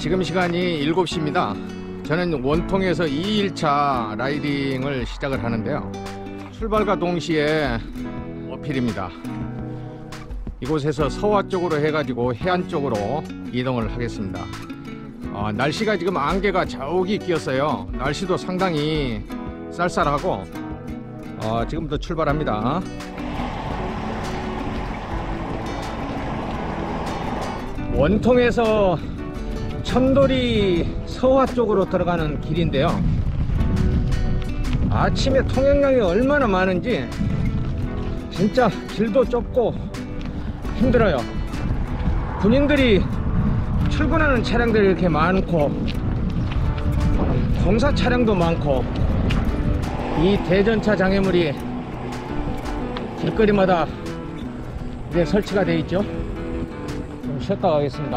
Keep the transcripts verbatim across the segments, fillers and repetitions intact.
지금 시간이 일곱 시입니다. 저는 원통에서 이 일차 라이딩을 시작을 하는데요. 출발과 동시에 어필입니다. 이곳에서 서화 쪽으로 해가지고 해안 쪽으로 이동을 하겠습니다. 어, 날씨가 지금 안개가 자욱이 끼었어요. 날씨도 상당히 쌀쌀하고 어, 지금부터 출발합니다. 원통에서 천돌이 서화 쪽으로 들어가는 길인데요. 아침에 통행량이 얼마나 많은지 진짜 길도 좁고 힘들어요. 군인들이 출근하는 차량들이 이렇게 많고 공사 차량도 많고 이 대전차 장애물이 길거리마다 이제 설치가 되어 있죠. 좀 쉬었다 가겠습니다.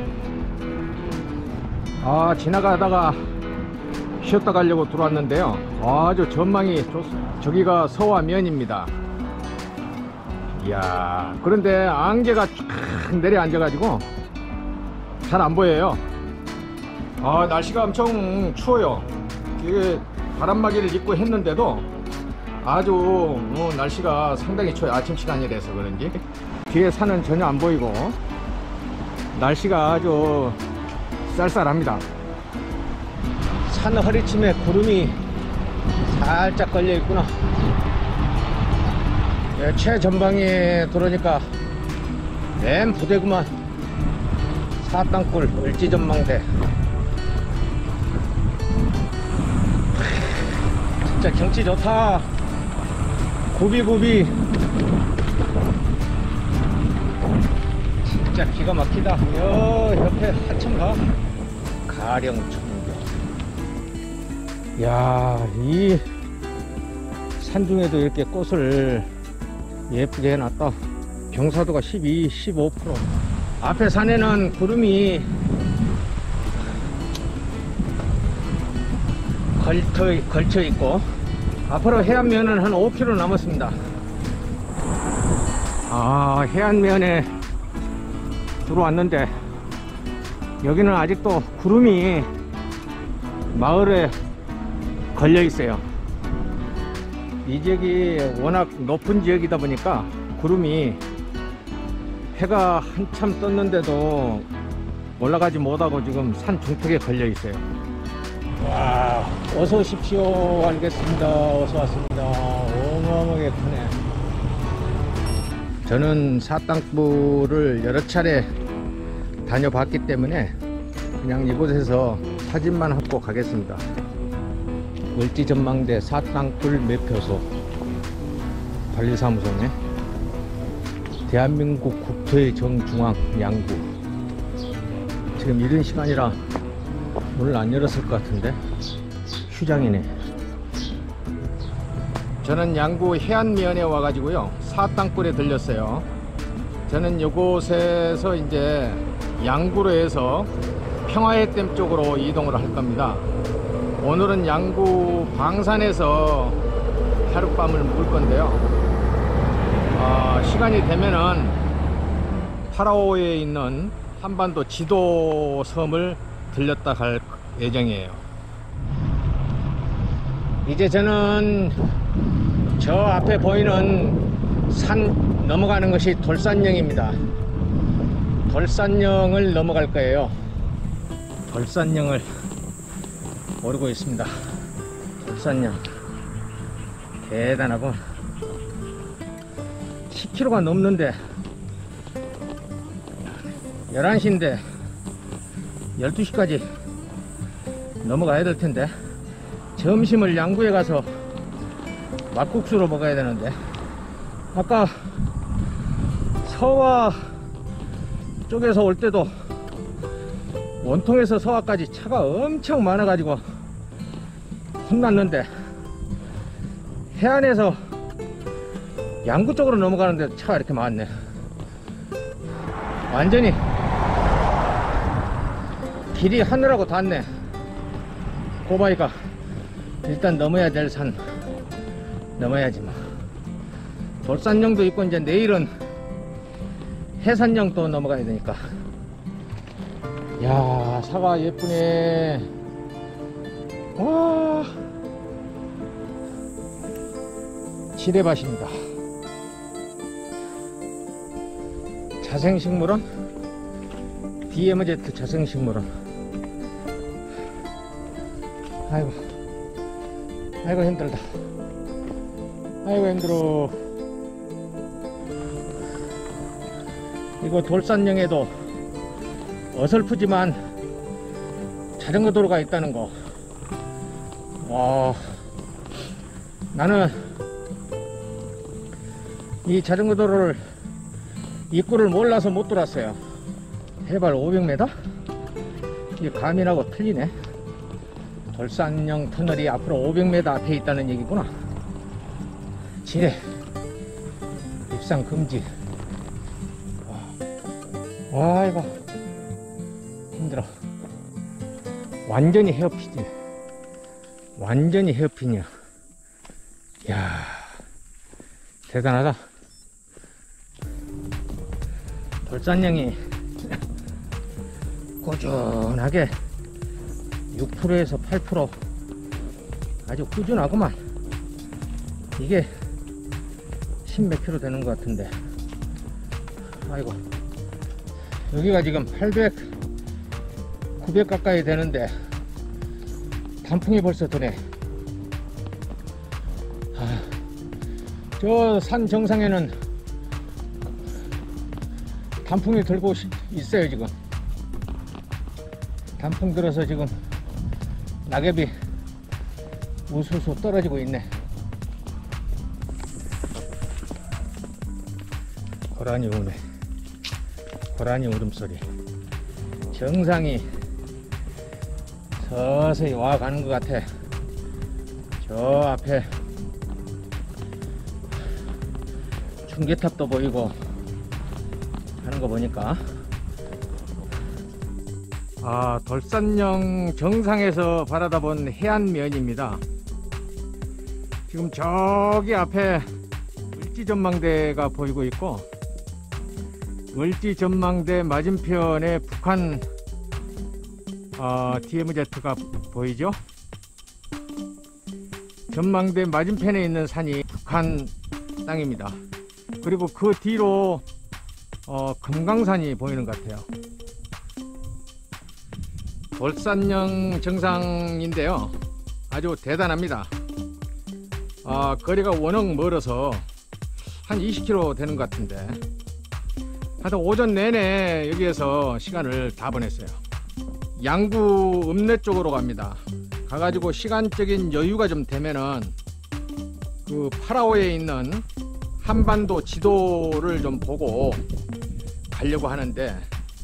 아, 지나가다가 쉬었다 가려고 들어왔는데요. 아주 전망이 좋습니다. 저기가 서화면입니다. 이야, 그런데 안개가 쫙 내려앉아 가지고 잘 안 보여요. 아, 날씨가 엄청 추워요. 이게 바람막이를 입고 했는데도 아주 어, 날씨가 상당히 추워요. 아침 시간이라서 그런지 뒤에 산은 전혀 안 보이고 날씨가 아주 쌀쌀합니다. 산 허리쯤에 구름이 살짝 걸려 있구나. 네, 최전방에 들어오니까 맨 부대구만. 사땅굴 을지전망대. 진짜 경치 좋다. 구비구비. 진짜 기가 막히다. 여 옆에 한참 가. 가령천교. 야, 이 산중에도 이렇게 꽃을 예쁘게 해놨다. 경사도가 십이, 십오 퍼센트. 앞에 산에는 구름이 걸쳐, 걸쳐 있고 앞으로 해안면은 한 오 킬로미터 남았습니다. 아, 해안면에 들어왔는데 여기는 아직도 구름이 마을에 걸려 있어요. 이 지역이 워낙 높은 지역이다 보니까 구름이 해가 한참 떴는데도 올라가지 못하고 지금 산 중턱에 걸려 있어요. 와, 어서 오십시오. 알겠습니다. 어서 왔습니다. 어마어마하게 크네. 저는 사땅굴을 여러 차례 다녀봤기 때문에 그냥 이곳에서 사진만 하고 가겠습니다. 을지전망대 사땅굴 매표소 관리사무소네. 대한민국 국토의 정중앙 양구. 지금 이른 시간이라 문을 안 열었을 것 같은데 휴장이네. 저는 양구 해안면에 와가지고요 사땅굴에 들렸어요. 저는 이곳에서 이제 양구로 해서 평화해댐 쪽으로 이동을 할 겁니다. 오늘은 양구 방산에서 하룻밤을 묵을 건데요. 어, 시간이 되면은 파라오에 있는 한반도 지도섬을 들렸다 갈 예정이에요. 이제 저는 저 앞에 보이는 산 넘어가는 것이 돌산령입니다. 돌산령을 넘어갈 거예요. 돌산령을 오르고 있습니다. 돌산령 대단하고 십 킬로미터가 넘는데 열한 시인데 열두 시까지 넘어가야 될 텐데 점심을 양구에 가서 막국수로 먹어야 되는데 아까 서화 쪽에서 올 때도 원통에서 서화까지 차가 엄청 많아 가지고 혼났는데 해안에서 양구 쪽으로 넘어가는데 차가 이렇게 많네. 완전히 길이 하늘하고 닿네. 고바이가 일단 넘어야 될 산 넘어야지 뭐. 돌산령도 있고 이제 내일은 해산령 또 넘어가야 되니까 야, 사과 예쁘네. 와, 지뢰밭입니다. 자생식물원, 디엠지 자생식물원. 아이고, 아이고 힘들다. 아이고 힘들어. 이거 돌산령에도 어설프지만 자전거 도로가 있다는 거. 와, 나는 이 자전거 도로를 입구를 몰라서 못 돌았어요. 해발 오백 미터? 이 가민하고 틀리네. 돌산령 터널이 앞으로 오백 미터 앞에 있다는 얘기구나. 지뢰 입상 금지. 와, 이거 힘들어. 완전히 헤어핀이야. 완전히 헤어핀이야. 이야, 대단하다. 돌산령이 꾸준하게 육 퍼센트에서 팔 퍼센트 아주 꾸준하구만. 이게 십몇 킬로 되는 것 같은데. 아이고, 여기가 지금 팔백, 구백 가까이 되는데 단풍이 벌써 도네. 아, 저 산 정상에는 단풍이 들고 있어요. 지금 단풍 들어서 지금 낙엽이 우수수 떨어지고 있네. 고라니 우네. 고라니 울음소리. 정상이 서서히 와가는 것 같아. 저 앞에 중계탑도 보이고 하는 거 보니까, 아, 돌산령 정상에서 바라다본 해안면입니다. 지금 저기 앞에 을지전망대가 보이고 있고, 을지전망대 맞은편에 북한 어, 디엠지가 보이죠? 전망대 맞은편에 있는 산이 북한 땅입니다. 그리고 그 뒤로 어, 금강산이 보이는 것 같아요. 돌산령 정상인데요, 아주 대단합니다. 어, 거리가 워낙 멀어서 한 이십 킬로미터 되는 것 같은데, 하여튼 오전 내내 여기에서 시간을 다 보냈어요. 양구 읍내 쪽으로 갑니다. 가가지고 시간적인 여유가 좀 되면은 그 파라오에 있는 한반도 지도를 좀 보고 가려고 하는데,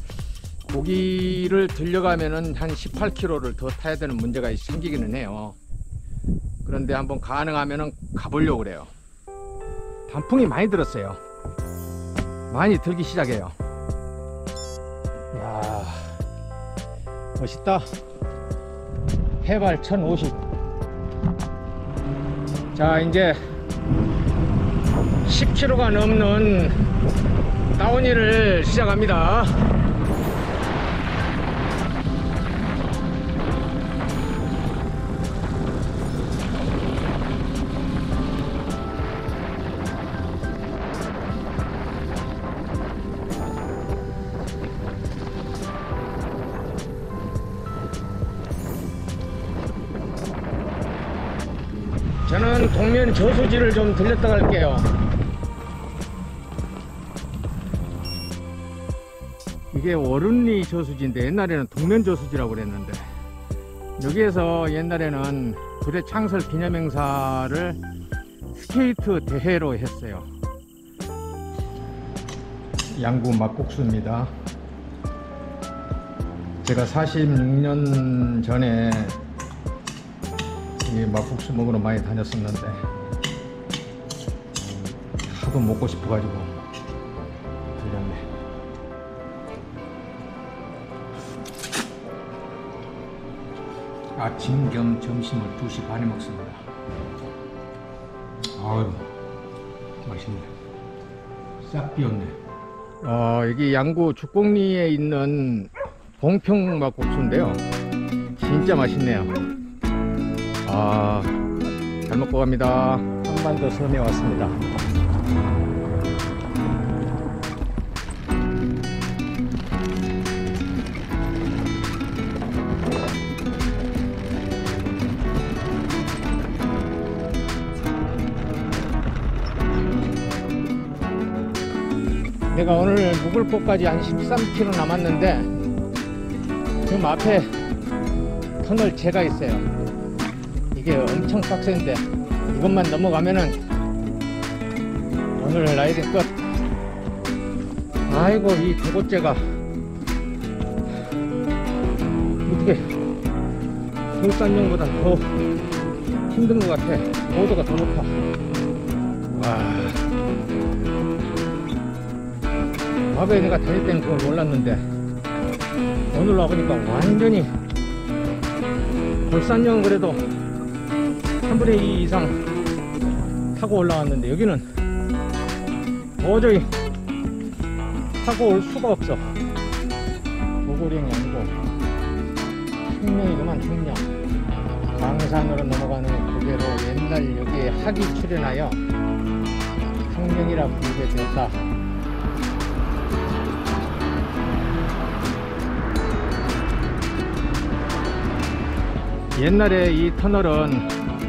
거기를 들려가면은 한 십팔 킬로미터를 더 타야 되는 문제가 생기기는 해요. 그런데 한번 가능하면은 가보려고 그래요. 단풍이 많이 들었어요. 많이 들기 시작해요. 이야, 멋있다. 해발 천오십. 자, 이제 십 킬로미터가 넘는 다운힐을 시작합니다. 저는 동면 저수지를 좀 들렸다 갈게요. 이게 월운리 저수지인데 옛날에는 동면 저수지라고 그랬는데, 여기에서 옛날에는 구례 창설 기념행사를 스케이트 대회로 했어요. 양구 막국수입니다. 제가 사십육 년 전에 이 막국수 먹으러 많이 다녔었는데 하도 먹고 싶어가지고 들렸네. 아침 겸 점심을 두 시 반에 먹습니다. 아유, 맛있네. 싹 비었네. 어, 여기 양구 죽곡리에 있는 봉평 막국수인데요. 진짜 맛있네요. 아, 잘 먹고 갑니다. 한반도 섬에 왔습니다. 내가 오늘 묵을포까지 한 십삼 킬로미터 남았는데 지금 앞에 터널 제가 있어요. 이게 엄청 빡센데 이것만 넘어가면은 오늘 라이딩 끝. 아이고, 이 도고째가 어떻게 돌산용보다 더 힘든 것 같아. 고도가 더 높아. 와, 과거에 내가 다닐 때는 그걸 몰랐는데 오늘 와보니까 완전히 돌산용은 그래도 삼분의 이 이상 타고 올라왔는데 여기는 도저히 타고 올 수가 없어. 고고령이 아니고 충령이구만. 충령. 강산으로 넘어가는 고개로 옛날 여기에 학이 출현하여 충령이라 부르게 되었다. 옛날에 이 터널은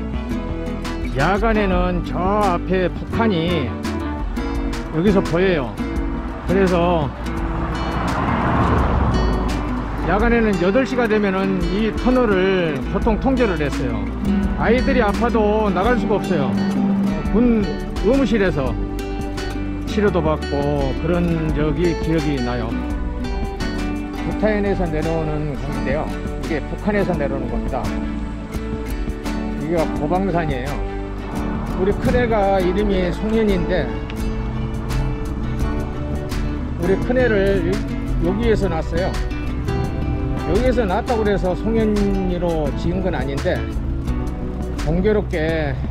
야간에는 저 앞에 북한이 여기서 보여요. 그래서 야간에는 여덟 시가 되면은 이 터널을 보통 통제를 했어요. 아이들이 아파도 나갈 수가 없어요. 군 의무실에서 치료도 받고 그런 저기 기억이 나요. 부타연에서 내려오는 건데요. 이게 북한에서 내려오는 겁니다. 여기가 고방산이에요. 우리 큰애가 이름이 송현인데 우리 큰애를 여기에서 낳았어요. 여기에서 낳았다고 그래서 송현이로 지은 건 아닌데 공교롭게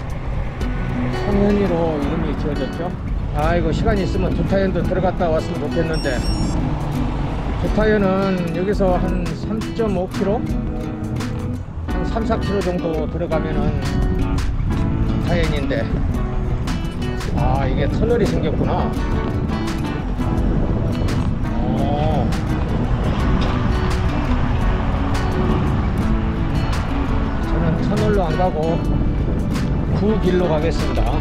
송현이로 이름이 지어졌죠. 아이고, 시간이 있으면 두타연도 들어갔다 왔으면 좋겠는데 두타연은 여기서 한 삼 점 오 킬로미터 한 삼, 사 킬로미터 정도 들어가면은 두타연인데 아, 이게 터널이 생겼구나. 어. 저는 터널로 안 가고 구 길로 가겠습니다.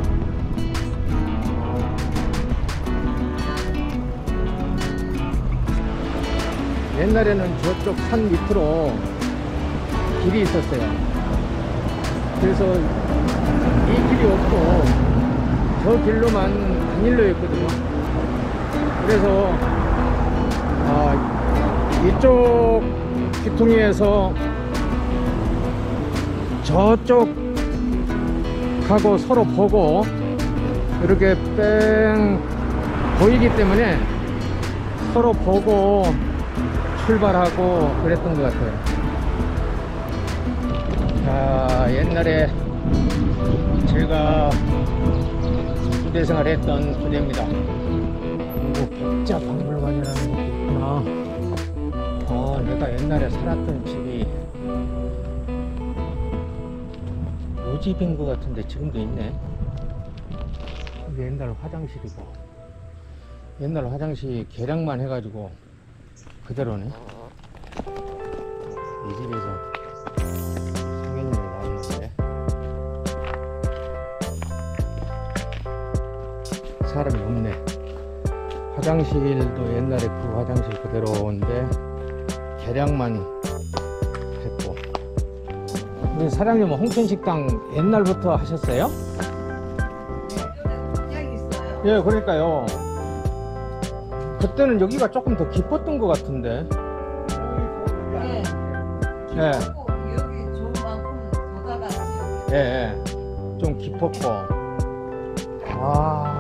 옛날에는 저쪽 산 밑으로 길이 있었어요. 그래서 이 길이 없고 저 길로만 단일로 했거든요. 그래서 아, 이쪽 귀퉁이에서 저쪽 하고 서로 보고 이렇게 뺑 보이기 때문에 서로 보고 출발하고 그랬던 것 같아요. 자, 옛날에 제가 부대 생활했던 부대입니다. 그리고 백자박물관이라는 게 있구나. 어, 내가 옛날에 살았던 집이 요 집인 것 같은데 지금도 있네. 이게 옛날 화장실이고 옛날 화장실 개량만 해가지고 그대로네. 이 집에서 성현이를 낳았는데 사람이 없네. 화장실도 옛날에 그 화장실 그대로인데 개량만 했고. 우리 사장님은 홍천식당 옛날부터 하셨어요? 네, 있어요. 예, 그러니까요. 그때는 여기가 조금 더 깊었던 것 같은데. 네. 예. 여기 좋은 만큼 더 가봤지. 예, 예. 좀 깊었고. 아,